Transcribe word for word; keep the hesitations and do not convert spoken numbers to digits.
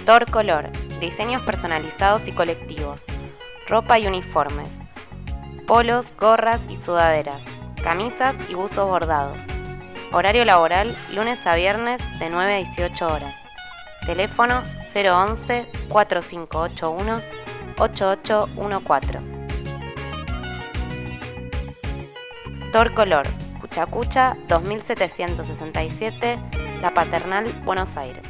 Thor Color, diseños personalizados y colectivos, ropa y uniformes, polos, gorras y sudaderas, camisas y buzos bordados. Horario laboral, lunes a viernes de nueve a dieciocho horas. Teléfono cero once, cuatro cinco ocho uno, ocho ocho uno cuatro. Thor Color, Cuchacucha dos mil setecientos sesenta y siete, La Paternal, Buenos Aires.